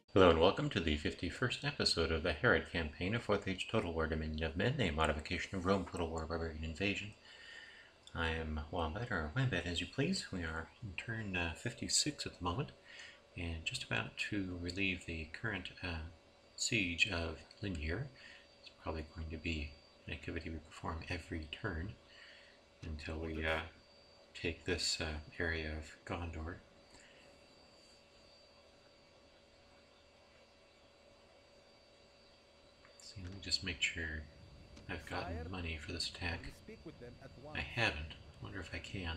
Hello and welcome to the 51st episode of the Harad campaign of 4th Age Total War Dominion of Men, a modification of Rome Total War Barbarian Invasion. I am Wombat, or Wombat as you please. We are in turn 56 at the moment, and just about to relieve the current siege of Linier. It's probably going to be an activity we perform every turn until we take this area of Gondor. See, let me just make sure I've gotten money for this attack. I haven't. I wonder if I can.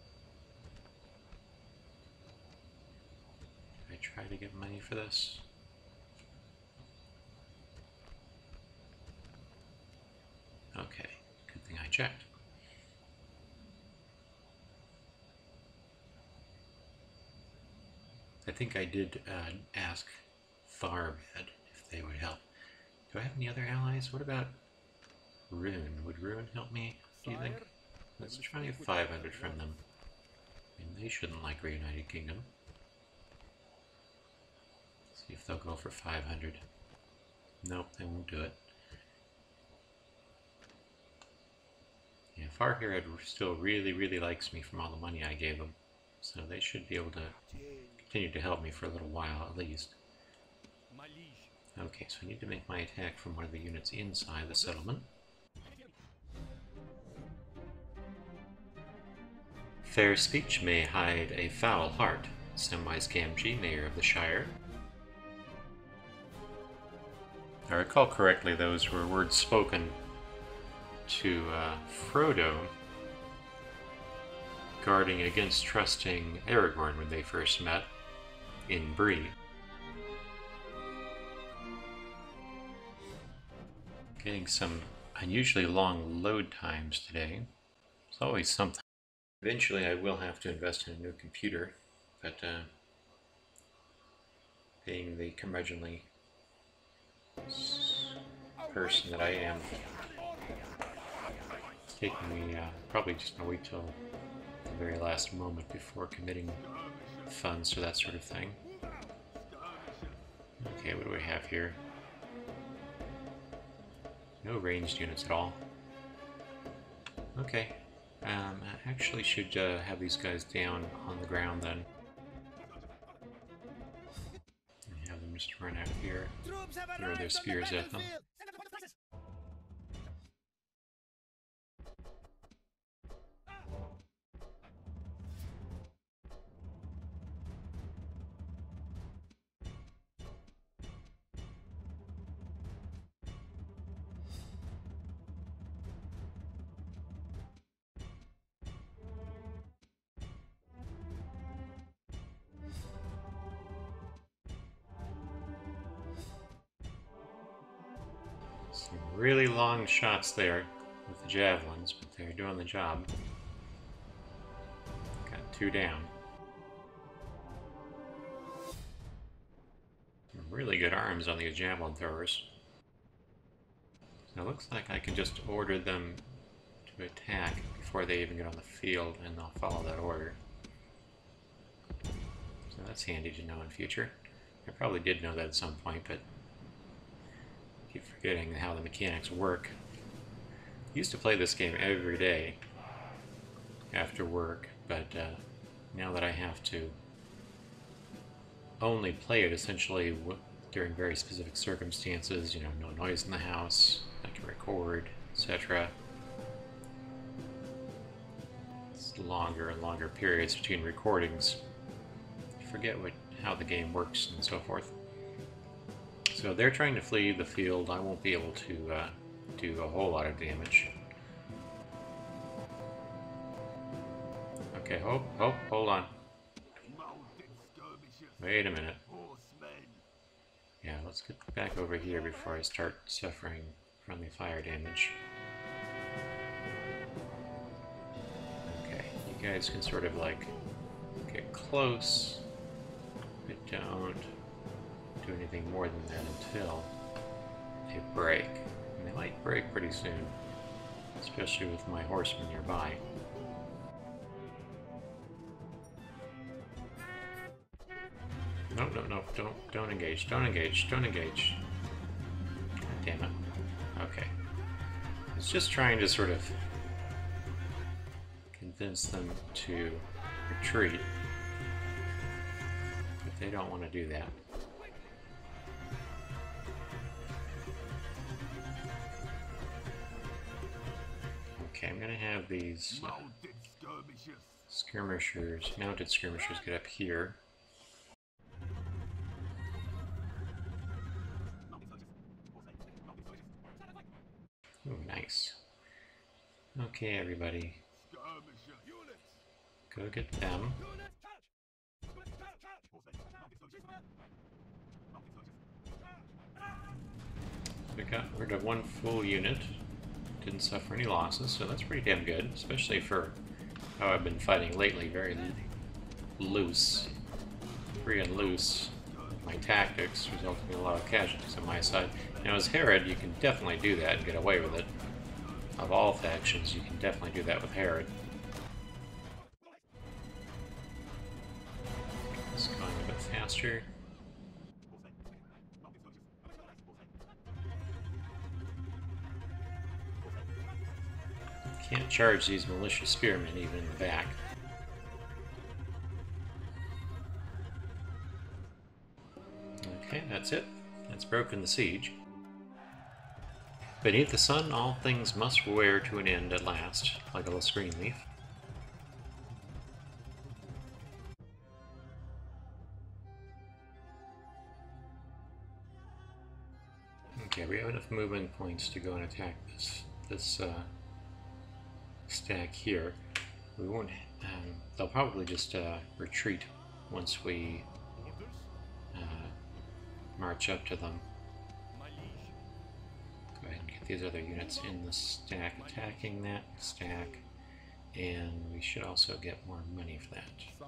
Did I try to get money for this? Okay, good thing I checked. I think I did ask Tharbad if they would help. Do I have any other allies? What about Rune? Would Rune help me, do you think? Let's try 500 from them. I mean, they shouldn't like Reunited Kingdom. See if they'll go for 500. Nope, they won't do it. Yeah, Harad still really likes me from all the money I gave them. So they should be able to continue to help me for a little while at least. Okay, so I need to make my attack from one of the units inside the settlement. Fair speech may hide a foul heart. Samwise Gamgee, Mayor of the Shire. If I recall correctly, those were words spoken to Frodo guarding against trusting Aragorn when they first met in Bree. Getting some unusually long load times today. It's always something. Eventually I will have to invest in a new computer, but being the curmudgeonly person that I am, it's taking me probably just gonna wait till the very last moment before committing funds to that sort of thing. Okay, what do we have here? No ranged units at all. Okay. I actually should have these guys down on the ground then. And have them just run out here, throw their spears at them. Some really long shots there with the javelins, but they're doing the job. Got 2 down. Some really good arms on these javelin throwers. So it looks like I can just order them to attack before they even get on the field, and they'll follow that order. So that's handy to know in future. I probably did know that at some point, but I keep forgetting how the mechanics work. I used to play this game every day after work, but now that I have to only play it essentially during very specific circumstances, you know, no noise in the house, I can record, etc. It's longer and longer periods between recordings. You forget how the game works and so forth. So they're trying to flee the field. I won't be able to do a whole lot of damage. Okay, hold on. Wait a minute. Yeah, let's get back over here before I start suffering friendly fire damage. Okay, you guys can sort of like get close, but don't do anything more than that until they break. And they might break pretty soon, especially with my horsemen nearby. No, no, no, don't engage, don't engage, don't engage. God damn it. Okay. It's just trying to sort of convince them to retreat, but they don't want to do that. Okay, I'm gonna have these skirmishers, mounted skirmishers, get up here. Ooh, nice. Okay, everybody. Go get them. We got rid of one full unit. Didn't suffer any losses, so that's pretty damn good, especially for how I've been fighting lately. Very loose. Free and loose. My tactics resulting in a lot of casualties on my side. Now as Harad, you can definitely do that and get away with it. Of all factions, you can definitely do that with Harad. It's going a bit faster. Can't charge these militia spearmen even in the back. Okay, that's it. That's broken the siege. Beneath the sun, all things must wear to an end at last, like a little green leaf. Okay, we have enough movement points to go and attack this stack here. We won't. They'll probably just retreat once we march up to them. Go ahead and get these other units in the stack, attacking that stack, and we should also get more money for that.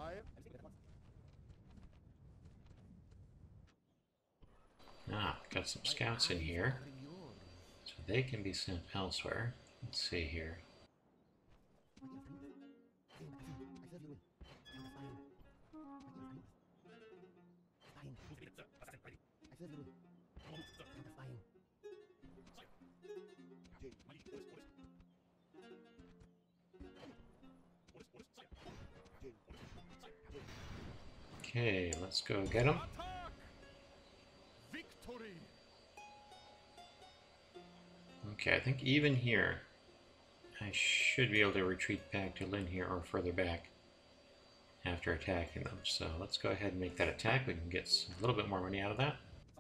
Ah, got some scouts in here, so they can be sent elsewhere. Let's see here. Okay, let's go get them. Okay, I think even here, I should be able to retreat back to Lynn here or further back after attacking them. So let's go ahead and make that attack. We can get a little bit more money out of that.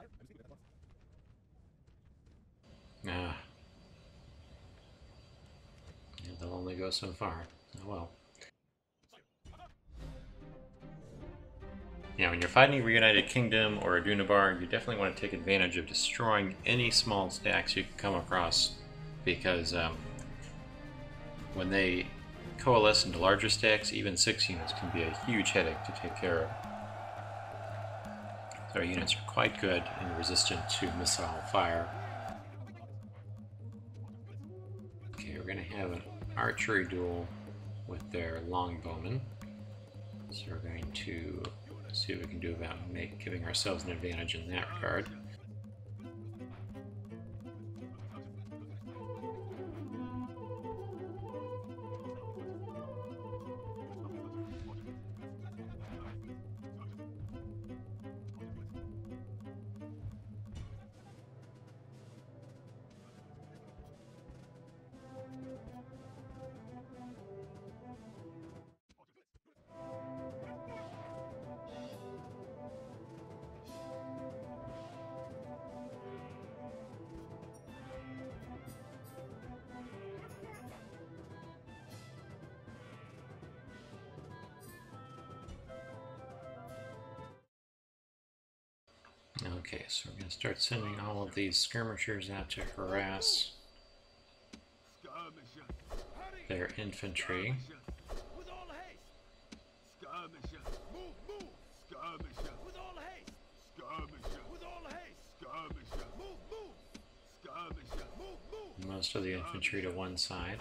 Ah. Yeah, they'll only go so far. Oh well. Now, when you're fighting a Reunited Kingdom or a Dunabar, you definitely want to take advantage of destroying any small stacks you can come across, because when they coalesce into larger stacks, even 6 units can be a huge headache to take care of. So our units are quite good and resistant to missile fire. Okay, we're going to have an archery duel with their longbowmen. So we're going to see what we can do about giving ourselves an advantage in that regard. Okay, so we're going to start sending all of these skirmishers out to harass their infantry. Most of the infantry to one side.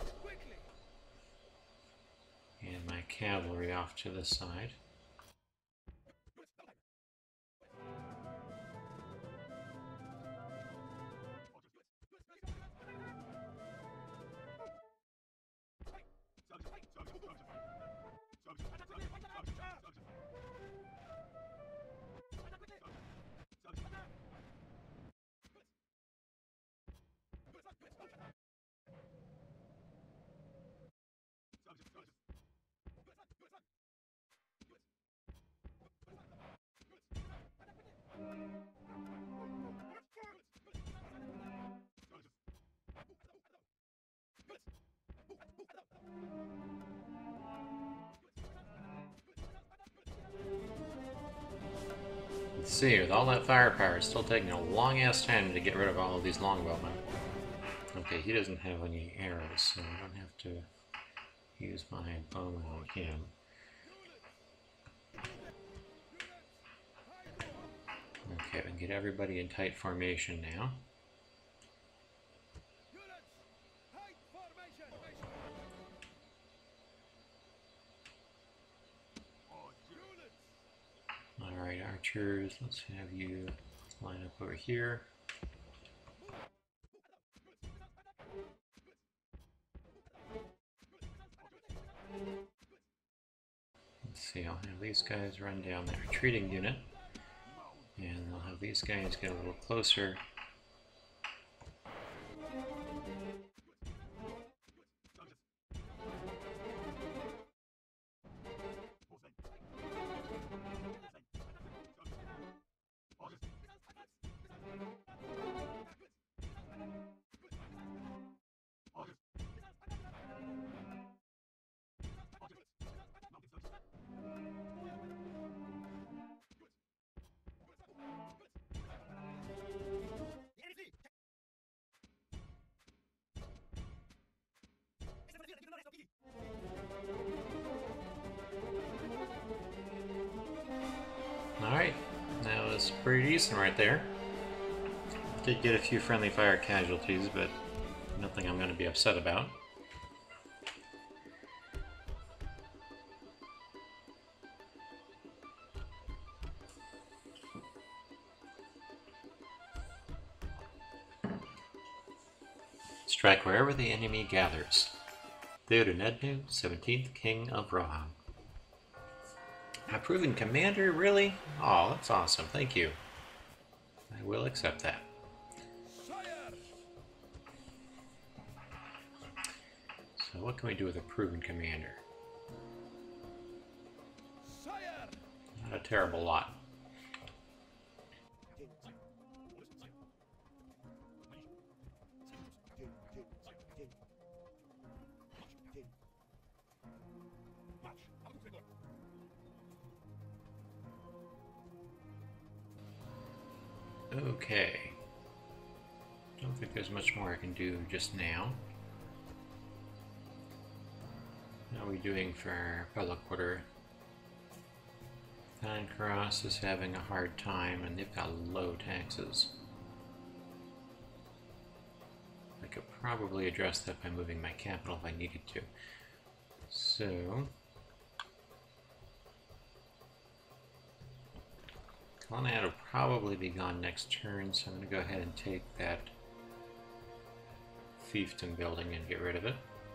And my cavalry off to this side. Let's see, with all that firepower, it's still taking a long-ass time to get rid of all of these longbowmen. Okay, he doesn't have any arrows, so I don't have to use my bowman on him. Okay, we can get everybody in tight formation now. Alright, archers, let's have you line up over here. Let's see, I'll have these guys run down that retreating unit, and I'll have these guys get a little closer. Alright, that was pretty decent right there. Did get a few friendly fire casualties, but nothing I'm going to be upset about. Strike wherever the enemy gathers. Theodenednu, 17th King of GRUHA. A proven commander, really? Oh, that's awesome, thank you. I will accept that. So what can we do with a proven commander? Not a terrible lot. Okay. Don't think there's much more I can do just now. How are we doing for public order? Tulkas is having a hard time, and they've got low taxes. I could probably address that by moving my capital if I needed to. So, Colonnade will probably be gone next turn, so I'm going to go ahead and take that fiefdom building and get rid of it.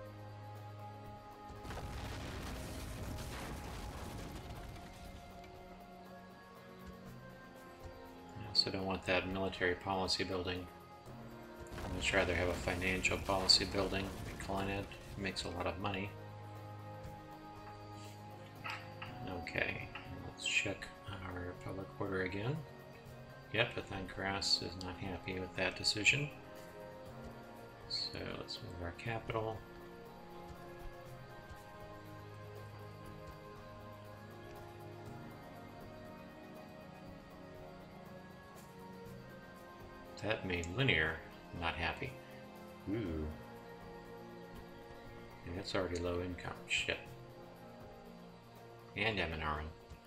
I also don't want that military policy building. I'd much rather have a financial policy building. Colonnade makes a lot of money. Okay, let's check our public order again. Yep, but Tulkas is not happy with that decision. So let's move our capital. That made Linear not happy. Ooh. And that's already low income. Shit. And Eminarin.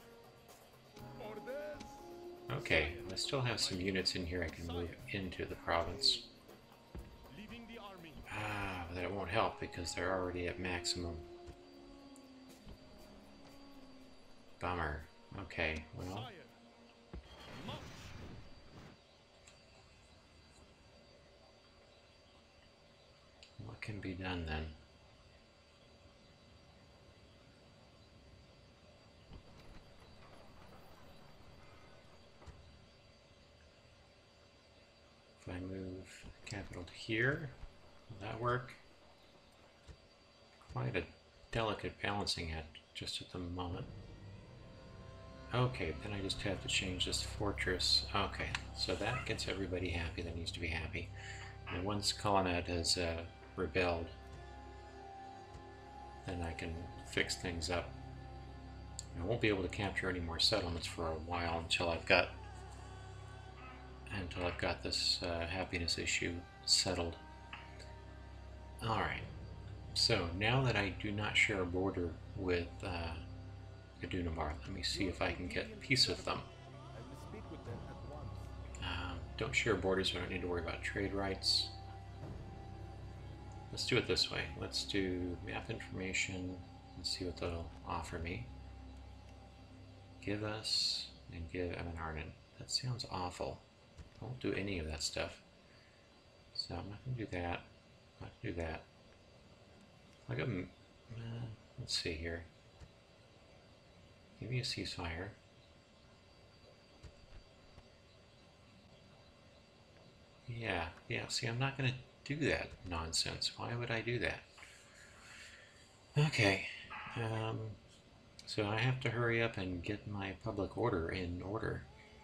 Okay, I still have some units in here I can move into the province. But that won't help because they're already at maximum. Bummer. Okay, well. What can be done then? If I move capital to here, will that work? Quite a delicate balancing act just at the moment. Okay, then I just have to change this fortress. Okay, so that gets everybody happy that needs to be happy. And once Colonnade has rebelled, then I can fix things up. I won't be able to capture any more settlements for a while until I've got until I've got this happiness issue settled. Alright, so now that I do not share a border with Adunamar, let me see if I can get peace with them. Don't share borders, so I don't need to worry about trade rights. Let's do it this way. Let's do map information and see what they'll offer me. Give us and give Eminarnan. That sounds awful. I won't do any of that stuff. So I'm not going to do that. I'm not going to do that. I'll give them, let's see here. Give me a ceasefire. Yeah, see, I'm not going to do that nonsense. Why would I do that? Okay, so I have to hurry up and get my public order in order.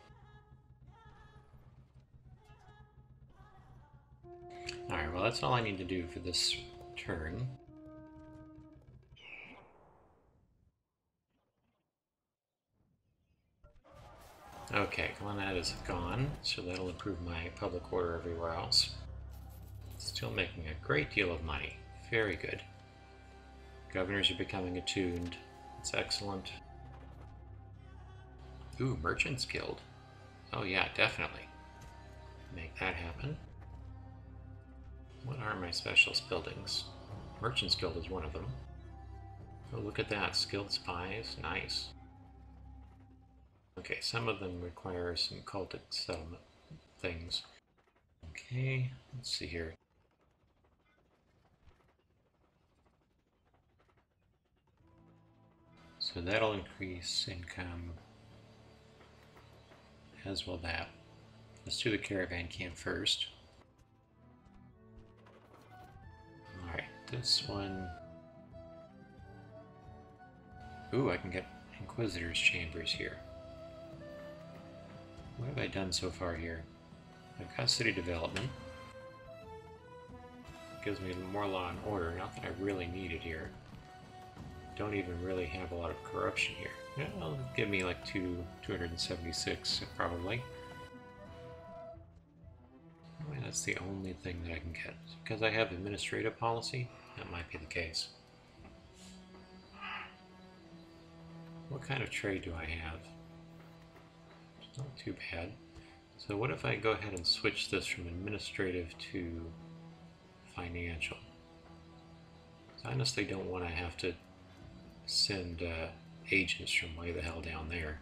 Alright, well that's all I need to do for this turn. Okay, Glenad is gone, so that'll improve my public order everywhere else. Still making a great deal of money. Very good. Governors are becoming attuned. It's excellent. Ooh, Merchants Guild. Oh yeah, definitely. Make that happen. What are my specialist buildings? Merchants Guild is one of them. Oh, look at that. Skilled spies. Nice. Okay, some of them require some cultic settlement things. Okay, let's see here. So that'll increase income, as will that. Let's do the caravan camp first. Alright, this one... Ooh, I can get Inquisitor's Chambers here. What have I done so far here? I've got city development. Gives me more law and order, not that I really need it here. Don't even really have a lot of corruption here. Yeah, it'll give me like 276 probably. Well, that's the only thing that I can get. Because I have administrative policy, that might be the case. What kind of trade do I have? It's not too bad. So what if I go ahead and switch this from administrative to financial? I honestly don't want to have to send agents from way the hell down there.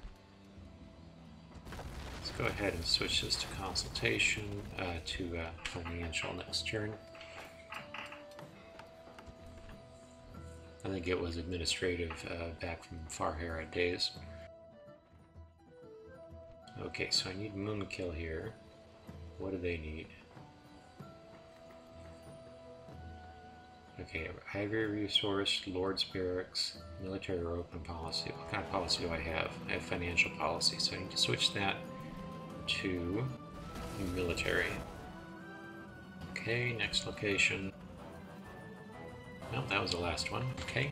Let's go ahead and switch this to consultation, to financial next turn. I think it was administrative back from far Harad days. Okay, so I need Moonkill here. What do they need? Okay, Ivory Resource, Lord's Barracks, Military or Open Policy. What kind of policy do I have? I have Financial Policy, so I need to switch that to Military. Okay, next location. Nope, that was the last one. Okay.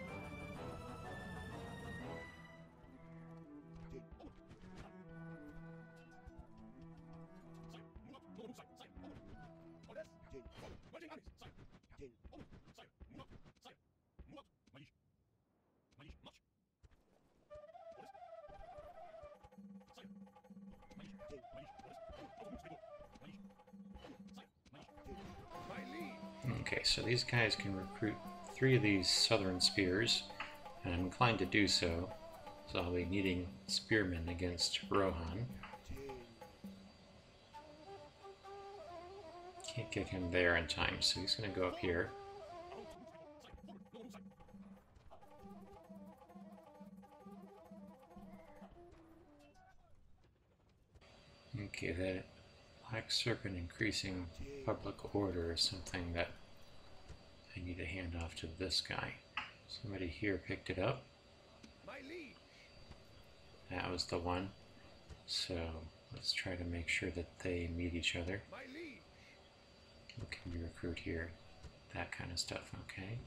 Okay, so these guys can recruit 3 of these southern spears, and I'm inclined to do so. So I'll be needing spearmen against Rohan. Can't get him there in time, so he's going to go up here. Okay, that Black Serpent increasing public order is something that I need to hand off to this guy. Somebody here picked it up. That was the one. So let's try to make sure that they meet each other. What can we recruit here? That kind of stuff, okay.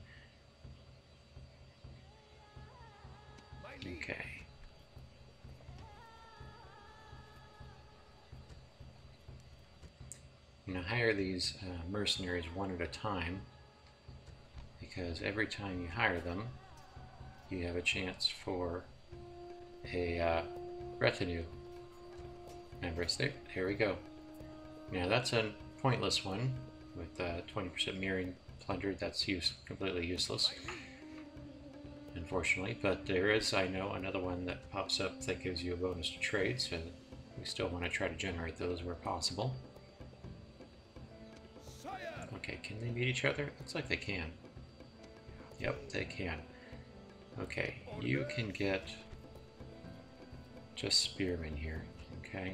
Okay. hire these mercenaries one at a time, because every time you hire them, you have a chance for a retinue member. There we go. Now that's a pointless one with 20% mirroring plundered. That's completely useless, unfortunately. But there is, I know, another one that pops up that gives you a bonus to trade, so we still want to try to generate those where possible. Okay, can they meet each other? Looks like they can. Yep, they can. Okay, you can get just spearmen here, okay?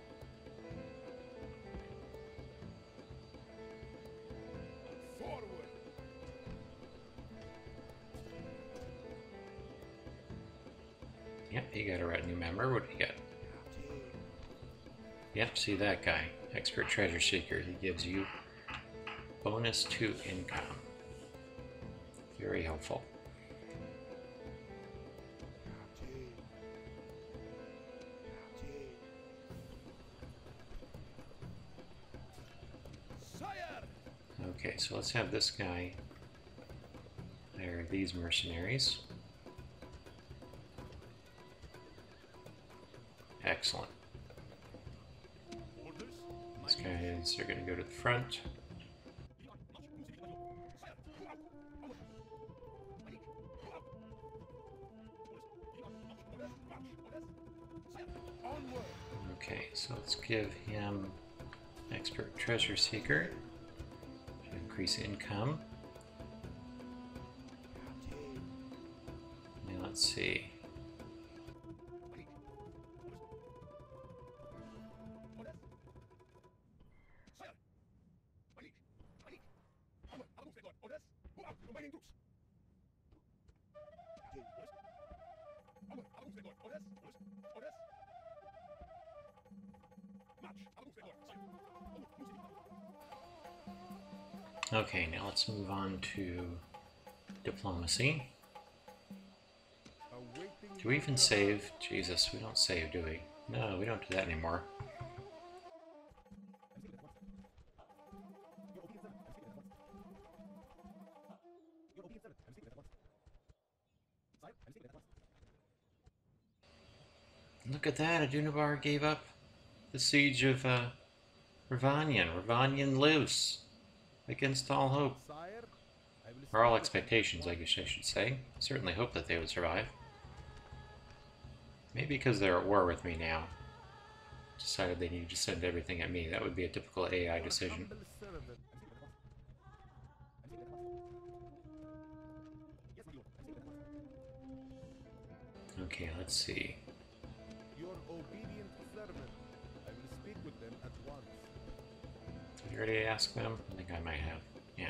Yep, you got a retinue member. What do you got? Yep, see that guy. Expert treasure seeker. He gives you bonus to income. Very helpful. Okay, so let's have this guy hire these mercenaries. Excellent. These guys are going to go to the front. Okay, so let's give him expert treasure seeker to increase income. Now let's see. Okay, now let's move on to diplomacy. Do we even save? Jesus, we don't save, do we? No, we don't do that anymore. Look at that, J.R.R gave up the siege of Rivanion. Rivanion lives against all hope. Or all expectations, I guess I should say. Certainly hope that they would survive. Maybe because they're at war with me now. Decided they needed to send everything at me. That would be a typical AI decision. Okay, let's see. Your obedient servant. I will speak with them at once. Did you already ask them? I think I might have. Yeah.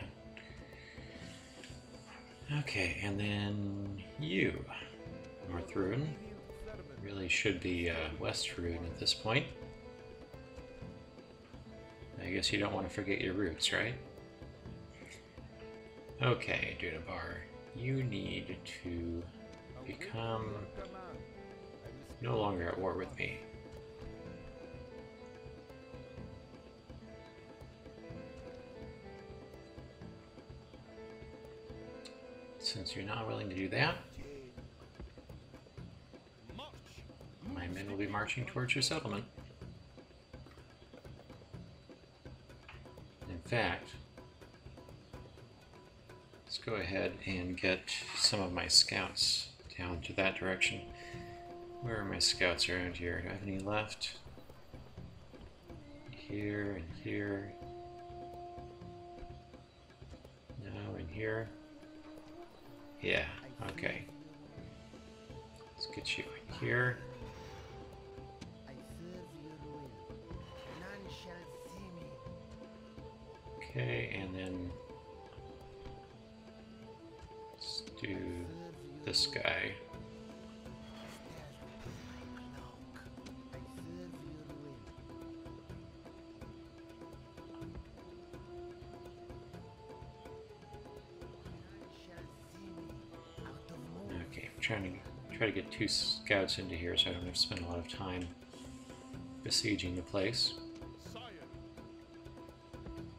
Okay, and then you, North Rune. Really should be West Rune at this point. I guess you don't want to forget your roots, right? Okay, J.R.R, you need to become no longer at war with me. Since you're not willing to do that, my men will be marching towards your settlement. In fact, let's go ahead and get some of my scouts down to that direction. Where are my scouts around here? Do I have any left? Here and here. No, and here. Yeah, okay. Let's get you in here. Okay, and then let's do this guy. Okay, I'm try to get 2 scouts into here so I don't have to spend a lot of time besieging the place.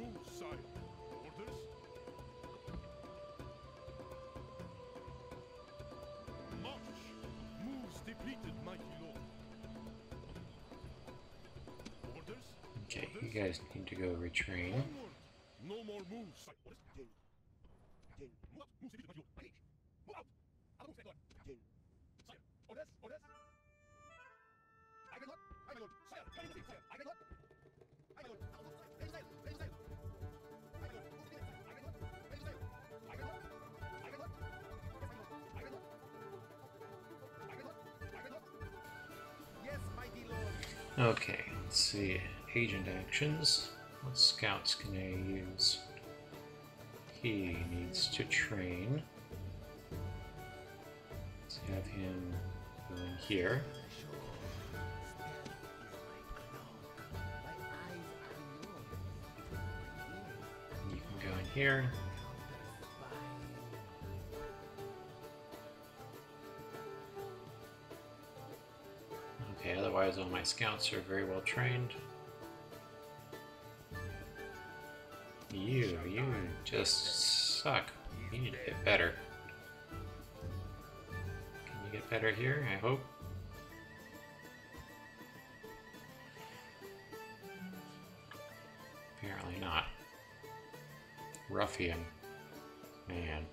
move, sire. Orders? March. Moves depleted, mighty lord. Orders? Okay, you guys need to go retrain. Onward. No more moves, sire. Orders? Move out. Moves depleted, mighty lord. Move out. Other moves, sire. Orders? Orders? I will not. I will not. Sire, come in the field, sire. I will not. I will not. Ready sail. Ready sail. I will not. Move to the side. I will not. Ready sail. I will not. I will not. Yes, I will not. I will not. I will not. I will not. Yes, mighty lord. Okay, let's see. Agent actions. What scouts can I use? He needs to train. Let's have him go in here. You can go in here. Okay, otherwise all my scouts are very well trained. You just suck. You need to get better. Can you get better here? I hope. Apparently not. Ruffian. Man.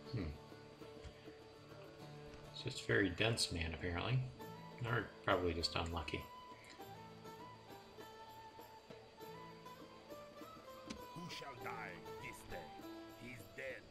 It's just very dense man, apparently. Or probably just unlucky. Who shall die this day? He's dead.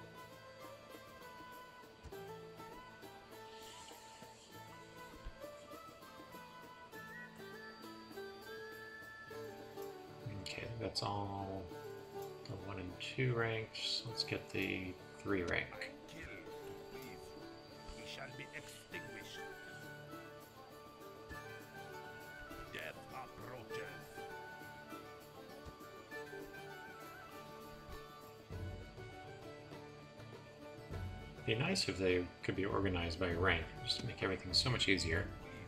Okay, that's all the 1 and 2 ranks. Let's get the 3 rank. Kill to please. He shall be extinguished. Death approaches. It'd be nice if they could be organized by rank, just to make everything so much easier.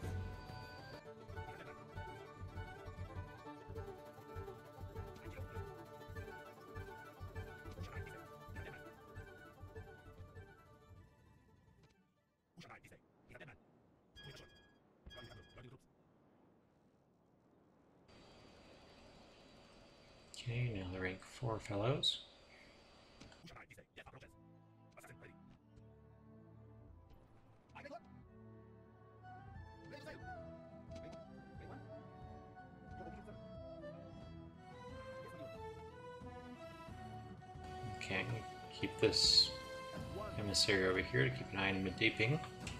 Okay, now the rank 4 fellows. Okay, keep this emissary over here to keep an eye on mid-deeping.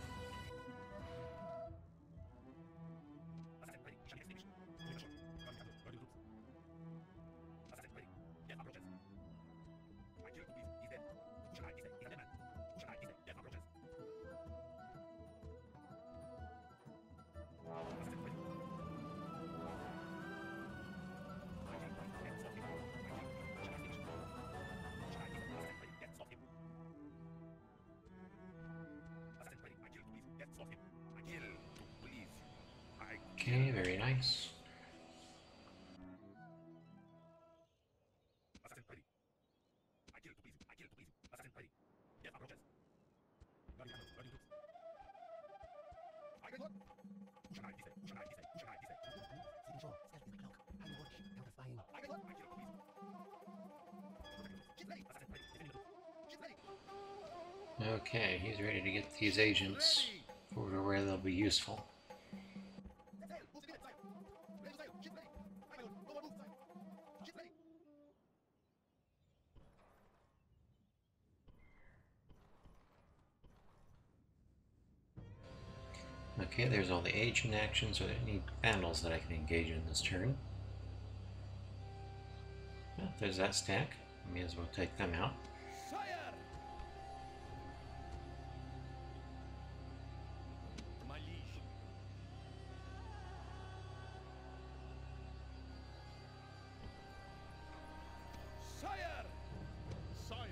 Okay, very nice. Okay, he's ready to get these agents over to where they'll be useful. Okay, there's all the agent actions. Are there any vandals that I can engage in this turn? Well, there's that stack. May as well take them out. Sire! My liege. Sire! Sire!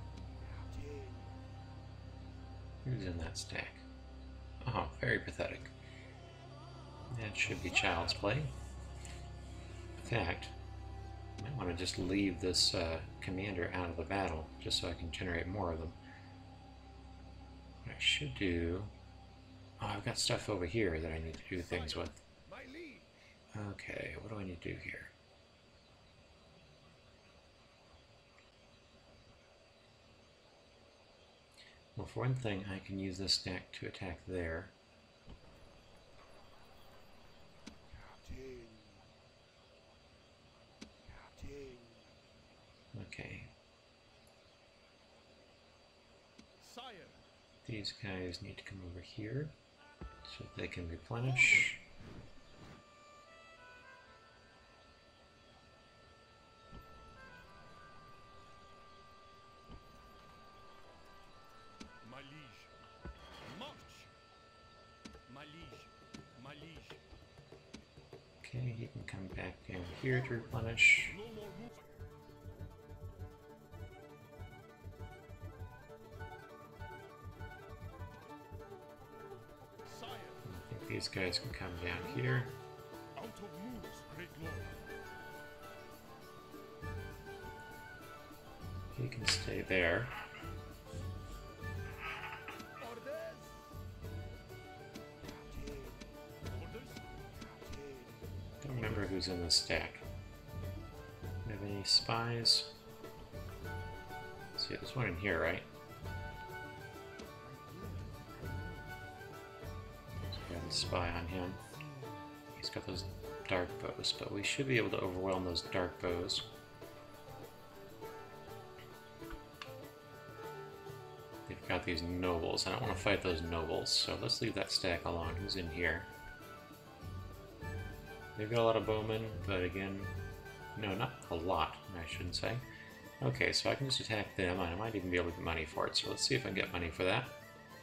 Who's in that stack? Oh, very pathetic. That should be child's play. In fact, I want to just leave this commander out of the battle, just so I can generate more of them. What I should do... Oh, I've got stuff over here that I need to do things with. My liege. Okay, what do I need to do here? Well, for one thing, I can use this stack to attack there. Captain. Captain. Okay. Sire. These guys need to come over here so they can replenish. My liege. March. My liege. My liege. Okay, he can come back down here to replenish. No more moves. Sire. I think these guys can come down here. Out of moves, great lord. He can stay there. Orders. Captain. Orders. Don't remember who's in the stack. Do you have any spies? Let's see, there's one in here, right? Let's go ahead and spy on him. He's got those dark bows, but we should be able to overwhelm those dark bows. They've got these nobles. I don't want to fight those nobles, so let's leave that stack alone. Who's in here? They've got a lot of bowmen, but again, no, not a lot, I shouldn't say. Okay, so I can just attack them, and I might even be able to get money for it, so let's see if I can get money for that.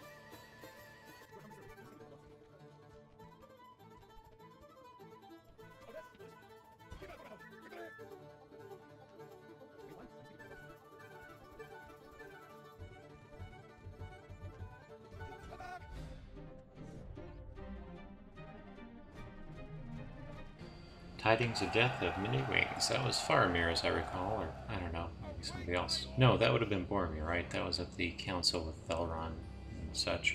Tidings of death of many wings. That was Faramir, as I recall, or I don't know, maybe somebody else. No, that would have been Boromir, right? That was at the council with Elrond and such.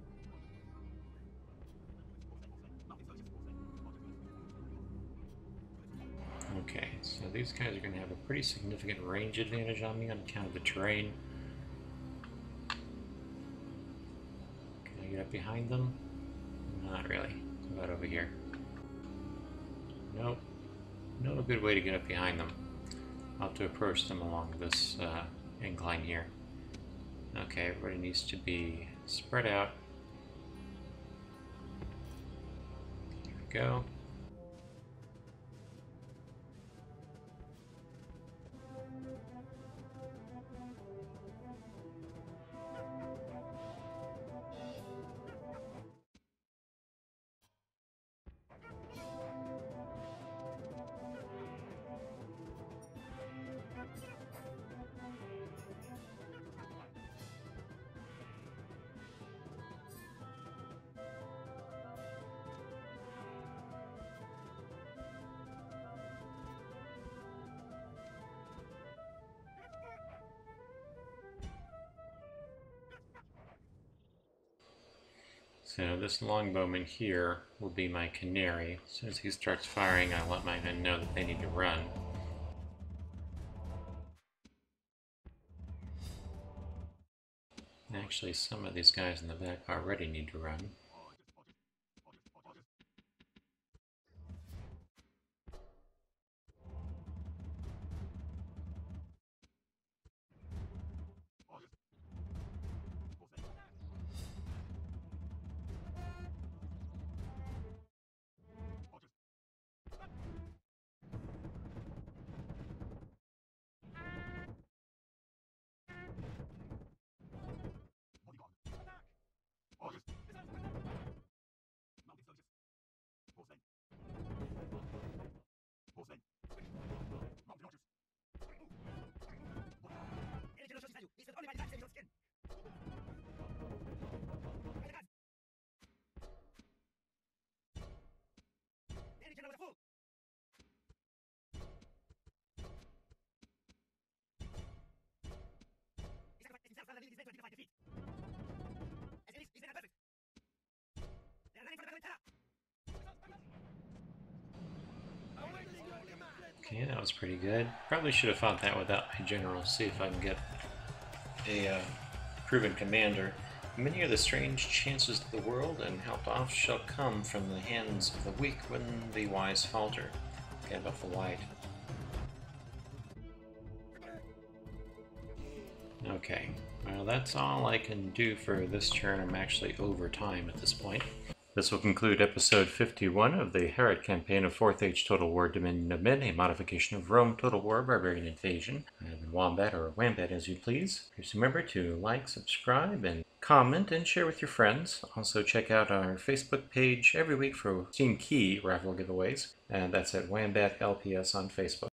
Okay, so these guys are going to have a pretty significant range advantage on me on account of the terrain. Can I get up behind them? Not really. What about over here? Nope. No good way to get up behind them. I'll have to approach them along this incline here. Okay, everybody needs to be spread out. There we go. So this longbowman here will be my canary. As soon as he starts firing, I'll let my men know that they need to run. Actually, some of these guys in the back already need to run. Okay, that was pretty good. Probably should have fought that without my general. See if I can get a proven commander. Many are the strange chances of the world, and help oft shall come from the hands of the weak when the wise falter. Forget about the white. Okay, well that's all I can do for this turn. I'm actually over time at this point. This will conclude episode 51 of the Harad campaign of 4th Age Total War Dominion of Men, a modification of Rome Total War Barbarian Invasion. I've been Wombat, or Wambat as you please. Please remember to like, subscribe, and comment, and share with your friends. Also check out our Facebook page every week for Steam Key raffle giveaways, and that's at FATW LPs on Facebook.